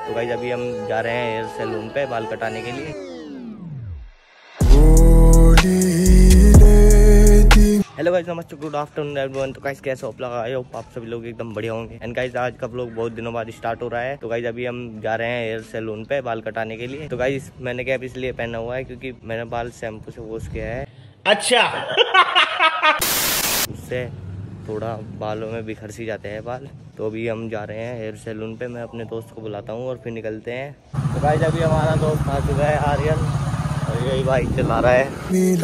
तो गाइस अभी हम जा रहे हैं हेयर सैलून पे बाल कटाने के लिए। हेलो गाइस, नमस्ते, गुड आफ्टरनून एवरीवन। तो गाइस कैसे आप लोग? आई होप आप सभी लोग एकदम बढ़िया होंगे। एंड गाइस आज का व्लॉग बहुत दिनों बाद स्टार्ट हो रहा है। तो गाइस अभी हम जा रहे हैं हेयर सैलून पे बाल कटाने के लिए। तो गाइस मैंने कैप इसलिए पहना हुआ है क्योंकि मैंने बाल शैम्पू से वॉश किया है। अच्छा उससे थोड़ा बालों में बिखर सी जाते हैं बाल। तो अभी हम जा रहे हैं हेयर सैलून पे। मैं अपने दोस्त को बुलाता हूँ और फिर निकलते हैं। तो गाइस अभी हमारा दोस्त आ चुका है, आर्यन, और यही बाइक चला रहा है।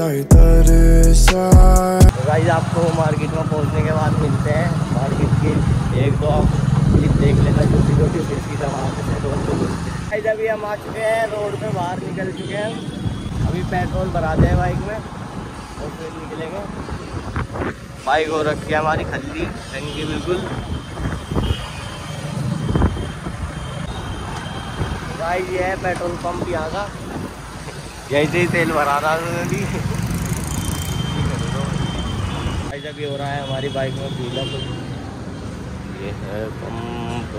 तो गाइस आपको मार्केट में पहुंचने के बाद मिलते हैं। मार्केट की एक दो आप क्लिप देख लेना, छोटी छोटी, फिर सीधा वहाँ से रोड पे घुसते हैं। गाइस अभी हम आ चुके हैं, रोड पे बाहर निकल चुके हैं। अभी पेट्रोल भराते हैं बाइक में और फिर निकलेंगे। बाइक हो रखी है हमारी खल्ली रंग की बिल्कुल। गाइस ये है पेट्रोल पंप यहाँ का, यहीं से ही तेल भरा रहा है भी। ऐसा भी हो रहा है हमारी बाइक में पीला। तो ये है पंप।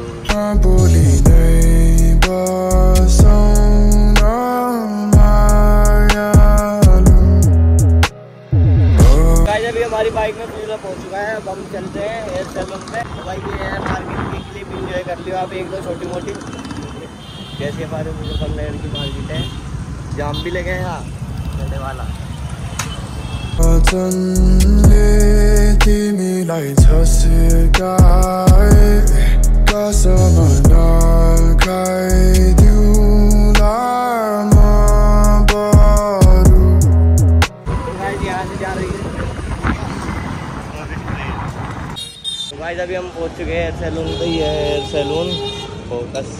गाइस अभी हमारी बाइक में पीला पहुंच चुका है। अब हम चलते हैं हेयर सैलून पे। तो भाई ये है मार्केट की क्लिप, एंजॉय कर लियो आप एक दो छोटी मोटी। जैसे हमारे मुजफ्फरनगर की मार्केट है, जाम भी लगे हैं यहाँ चलने वाला। तो गाइस अभी हम पहुंच चुके हैं हेयर सैलून पे। ये है हेयर सैलून फोकस।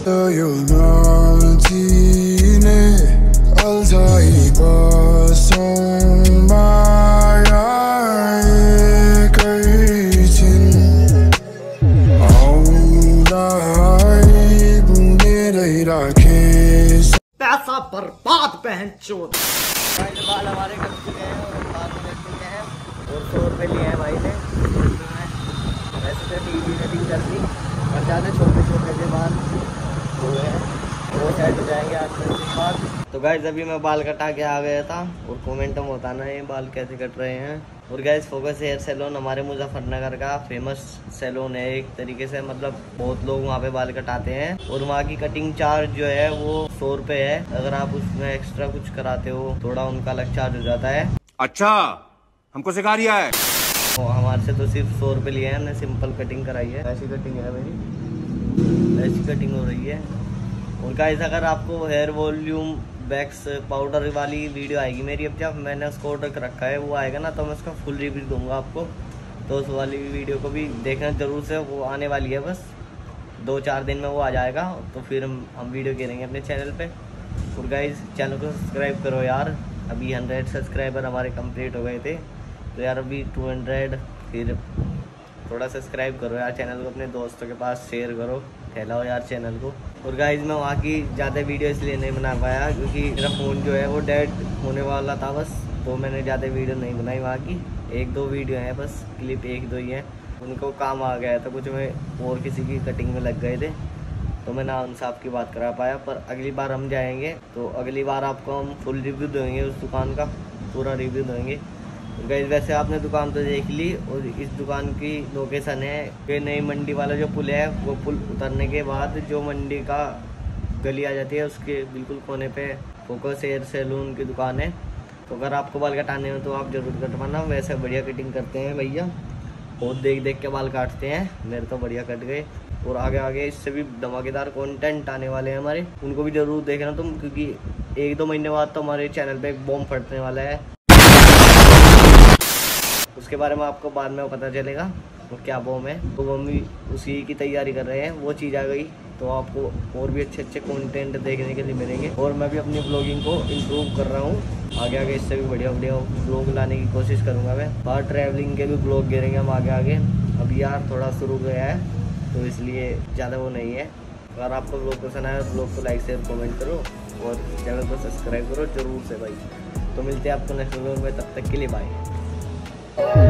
पैसा बर्बाद पहन चोट। बाल हमारे कट चुके हैं और बाल कट चुके हैं और 100 रुपये लिए हैं भाई ने। वैसे तो टीवी कटिंग कर दी और ज़्यादा छोटे छोटे से बाल हुए हैं, वो साइड हो जाएंगे आज के बाद। तो गाइस अभी मैं बाल कटा के आ गया था और कमेंट में बताना ये बाल कैसे कट रहे हैं। और गाइस फोकस हेयर सैलून हमारे मुजफ्फरनगर का फेमस सैलून है एक तरीके से, मतलब बहुत लोग वहाँ पे बाल कटाते हैं। और वहाँ की कटिंग चार्ज जो है वो 100 रुपये है। अगर आप उसमें एक्स्ट्रा कुछ कराते हो थोड़ा उनका अलग चार्ज हो जाता है। अच्छा, हमको सिखा रिया है। तो हमारे से तो सिर्फ 100 रुपये लिए हैं, हमने सिंपल कटिंग कराई है। ऐसी कटिंग है मेरी, ऐसी कटिंग हो रही है। और गाइस अगर आपको हेयर वॉल्यूम वैक्स पाउडर वाली वीडियो आएगी मेरी, अब जब मैंने उसको ऑर्डर कर रखा है वो आएगा ना, तो मैं उसका फुल रिव्यू दूंगा आपको। तो उस वाली वीडियो को भी देखना जरूर से, वो आने वाली है बस 2-4 दिन में वो आ जाएगा। तो फिर हम वीडियो करेंगे अपने चैनल पे। और गाइस चैनल को सब्सक्राइब करो यार, अभी 100 सब्सक्राइबर हमारे कंप्लीट हो गए थे। तो यार अभी 200, फिर थोड़ा सब्सक्राइब करो यार चैनल को, अपने दोस्तों के पास शेयर करो, फैलाओ यार चैनल को। और गाइस मैं वहाँ की ज़्यादा वीडियो इसलिए नहीं बना पाया क्योंकि मेरा फ़ोन जो है वो डेड होने वाला था बस, तो मैंने ज़्यादा वीडियो नहीं बनाई वहाँ की। 1-2 वीडियो हैं बस, क्लिप 1-2 ही हैं। उनको काम आ गया था कुछ में और किसी की कटिंग में लग गए थे, तो मैं ना उनसे आपकी बात करा पाया। पर अगली बार हम जाएंगे तो अगली बार आपको हम फुल रिव्यू देंगे, उस दुकान का पूरा रिव्यू देंगे। गाइस वैसे आपने दुकान तो देख ली, और इस दुकान की लोकेशन है कि नई मंडी वाला जो पुल है, वो पुल उतरने के बाद जो मंडी का गली आ जाती है उसके बिल्कुल कोने पे फोकस हेयर सैलून की दुकान है। तो अगर आपको बाल कटाने हो तो आप जरूर कटवाना, वैसे बढ़िया कटिंग करते हैं भैया, बहुत देख देख के बाल काटते हैं। मेरे तो बढ़िया कट गए और आगे आगे इससे भी धमाकेदार कंटेंट आने वाले हैं हमारे, उनको भी जरूर देखना तुम, क्योंकि 1-2 महीने बाद तो हमारे चैनल पे एक बॉम्ब फटने वाला है। उसके बारे में आपको बाद में पता चलेगा वो क्या बॉम्ब है। तो हम भी उसी की तैयारी कर रहे हैं, वो चीज़ आ गई तो आपको और भी अच्छे अच्छे कंटेंट देखने के लिए मिलेंगे। और मैं भी अपनी ब्लॉगिंग को इम्प्रूव कर रहा हूँ, आगे आगे इससे भी बढ़िया बढ़िया ब्लॉग लाने की कोशिश करूँगा मैं। बाहर ट्रैवलिंग के भी ब्लॉग गिरेंगे हम आगे आगे। अभी यार थोड़ा शुरू गया है तो इसलिए ज़्यादा वो नहीं है। अगर आपको ब्लॉग पसंद आया तो ब्लॉग को लाइक शेयर कमेंट करो और चैनल को सब्सक्राइब करो जरूर से भाई। तो मिलते हैं आपको नेक्स्ट ब्लॉग में, तब तक के लिए बाय।